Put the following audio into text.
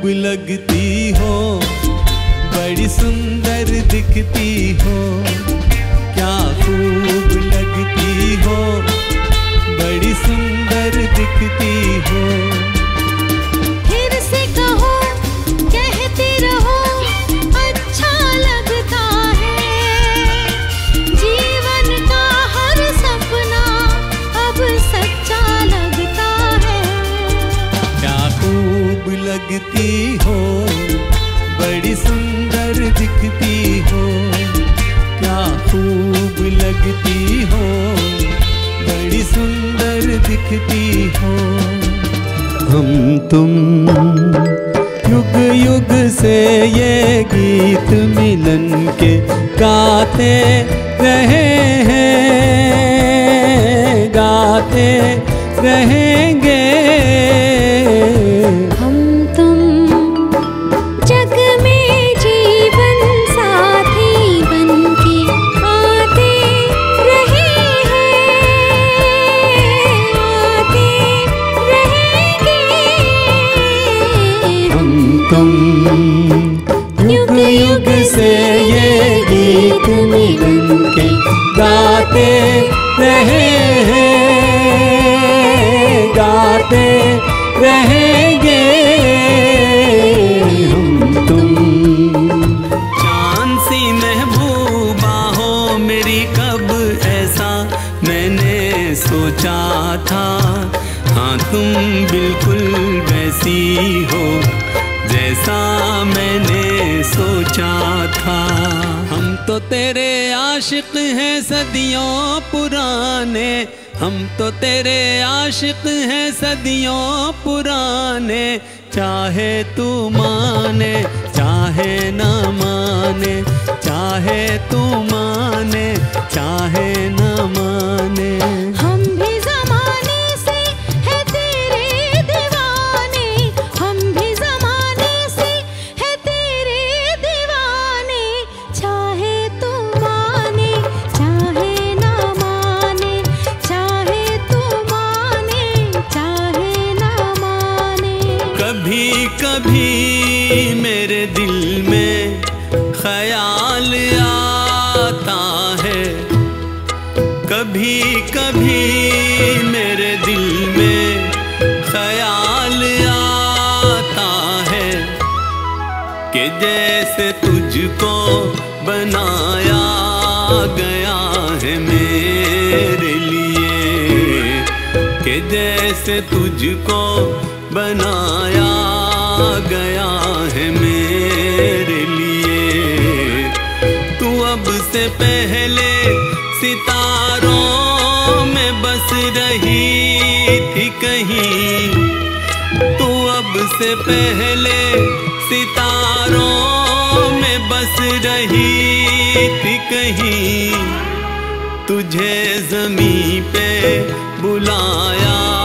खूब लगती हो, बड़ी सुंदर दिखती हो, क्या खूब लगती हो, बड़ी सुंदर दिखती हो। फिर से कहो, कहते रहो, अच्छा लगता है। जीवन का हर सपना अब सच्चा लगता है। क्या खूब लगती हो, बड़ी सुंदर दिखती हो, क्या खूब लगती हो, बड़ी सुंदर दिखती हो। हम तुम युग युग से ये गीत मिलन के गाते रहे हैं, गाते रहेंगे। हम तुम जग में जीवन साथी बनके आते रहे हैं, आते रहेंगे। हम तुम युग युग से ये गीत मिलन के गाते रहे हैं, गाते रहेंगे। हम तुम चांद सी महबूबा हो मेरी, कब ऐसा मैंने सोचा था। हाँ तुम बिल्कुल वैसी हो जैसा मैंने सोचा था। हम तो तेरे आशिक हैं सदियों पुराने, हम तो तेरे आशिक हैं सदियों पुराने। चाहे तू माने चाहे न माने, चाहे तू माने चाहे न माने। हम भी ज़माने से है तेरे दीवाने, हम भी ज़माने से है तेरे दीवाने। चाहे तू माने चाहे ना माने, चाहे तू माने चाहे ना माने। कभी कभी मेरे दिल में ख्याल आता है, कभी कभी मेरे दिल में ख्याल आता है कि जैसे तुझको बनाया गया है मेरे लिए, कि जैसे तुझको बनाया गया है मेरे लिए। तू अब से पहले सितारों में बस रही थी कहीं, तू अब से पहले सितारों में बस रही थी कहीं। तुझे ज़मीं पे बुलाया